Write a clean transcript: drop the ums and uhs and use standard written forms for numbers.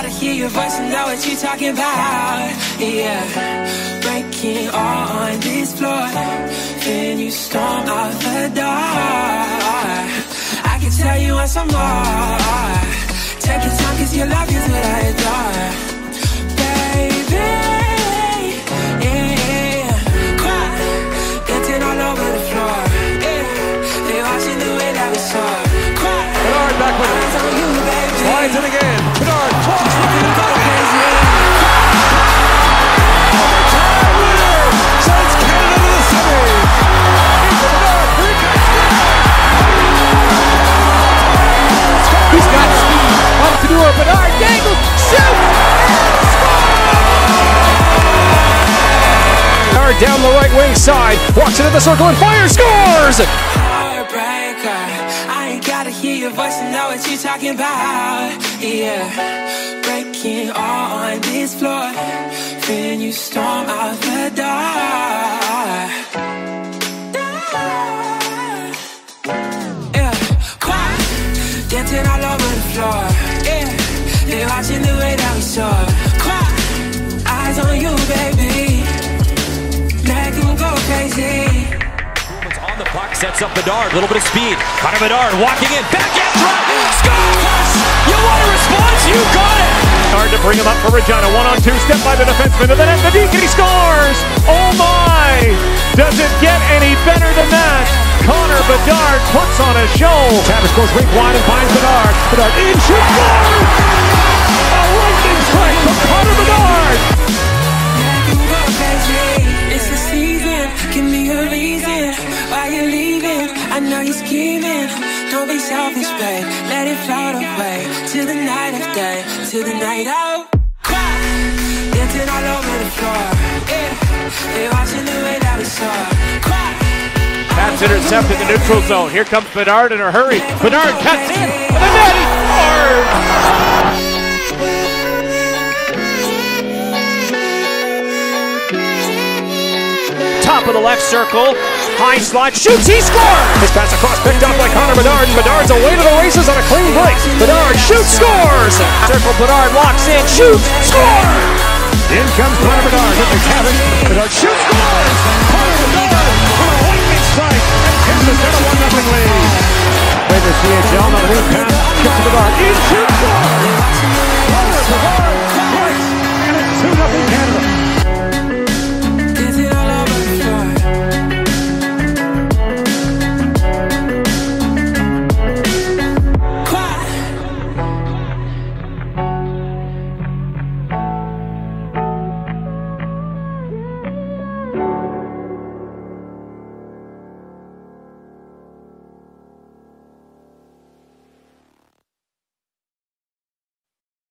gotta hear your voice and know what you're talking about. Yeah, breaking all on this floor, then you storm out the door. I can tell you want some more. Take your time, cause your love is what I adore. Baby, yeah, cry, dancing all over the floor. Yeah, they watching the way that we soar. Cry, Bedard back with eyes on you, baby. Slides it again. Bedard falls right in the middle. Overtime winner sends Canada to the semi. Into Bedard, He's got speed. Up to do it. Bedard dangles. Shoot! And scores! Bedard down the right wing side. Walks into the circle and fires. Scores! Heartbreaker, I ain't gotta hear your voice and know what you're talking about. Yeah, breaking all on this floor, then you storm out the door. Yeah, quiet, dancing all over the floor. Yeah, they watching the way that we soar. Quiet, eyes on you, baby, make them go crazy. On the puck, sets up Bedard, a little bit of speed. Connor Bedard walking in, backhand drop, scores! You want a response? You got it! Hard to bring him up for Regina, 1-on-2, step by the defenseman to the net, the Deacon, he scores! Oh my! Does it get any better than that? Connor Bedard puts on a show. Travis goes rink wide and finds Bedard. Bedard in, shoot, score! A lightning strike from Connor Bedard! It's the season, give me a reason why you're leaving. I know you're scheming, don't be selfish, babe. Let it float away to the night of day, to the night of cry, dancing all over the floor. Yeah, they watching the way that we soar. Cry, Pass intercept in the neutral zone. Here comes Bedard in a hurry. Bedard cuts in, and the net, he scores! Top of the left circle, high slot, shoots, he scores! His pass across, picked up by Connor Bedard, and Bedard's away to the races on a clean break. Bedard shoots, scores! Circle, Bedard locks in, shoots, score! in comes Connor Bedard with the cabin. Bedard shoots, scores! Connor Bedard with a lightning strike, and Chicas got a 1-0 lead. With the CHL, now the lead pass, kick to Bedard, in, shoots, scores!